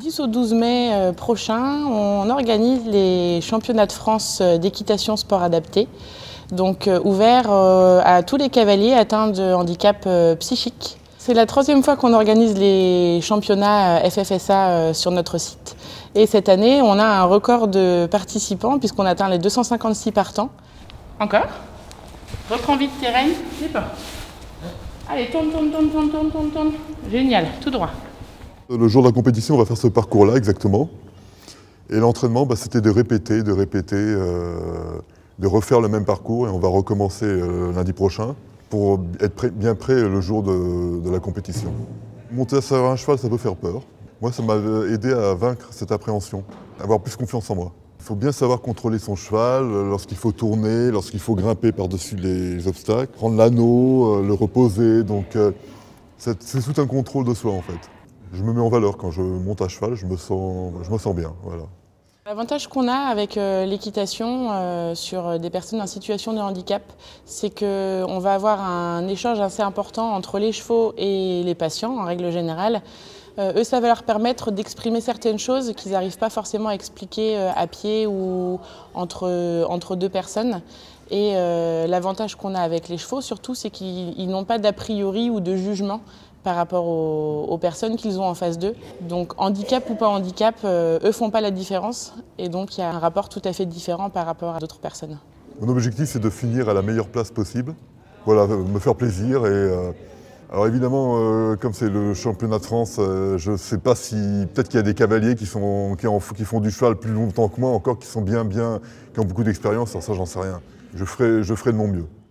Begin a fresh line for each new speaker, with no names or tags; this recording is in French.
10 au 12 mai prochain, on organise les championnats de France d'équitation sport adapté, donc ouverts à tous les cavaliers atteints de handicap psychique. C'est la troisième fois qu'on organise les championnats FFSA sur notre site. Et cette année, on a un record de participants puisqu'on atteint les 256 partants. Encore. Reprends vite tes rênes. C'est pas. Allez, tourne. Génial, tout droit.
Le jour de la compétition, on va faire ce parcours-là exactement. Et l'entraînement, c'était de répéter, de refaire le même parcours. Et on va recommencer lundi prochain pour être bien prêt le jour de la compétition. Monter sur un cheval, ça peut faire peur. Moi, ça m'a aidé à vaincre cette appréhension, avoir plus confiance en moi. Il faut bien savoir contrôler son cheval lorsqu'il faut tourner, lorsqu'il faut grimper par-dessus les obstacles, prendre l'anneau, le reposer. Donc, c'est tout un contrôle de soi en fait. Je me mets en valeur quand je monte à cheval, je me sens bien. Voilà.
L'avantage qu'on a avec l'équitation sur des personnes en situation de handicap, c'est qu'on va avoir un échange assez important entre les chevaux et les patients en règle générale. Eux, ça va leur permettre d'exprimer certaines choses qu'ils n'arrivent pas forcément à expliquer à pied ou entre deux personnes. Et l'avantage qu'on a avec les chevaux, surtout, c'est qu'ils n'ont pas d'a priori ou de jugement par rapport aux personnes qu'ils ont en face d'eux. Donc handicap ou pas handicap, eux font pas la différence. Et donc il y a un rapport tout à fait différent par rapport à d'autres personnes.
Mon objectif, c'est de finir à la meilleure place possible. Voilà, me faire plaisir. Alors évidemment, comme c'est le championnat de France, je ne sais pas si... Peut-être qu'il y a des cavaliers qui font du cheval plus longtemps que moi, encore qui sont qui ont beaucoup d'expérience. Alors ça, j'en sais rien. Je ferai de mon mieux.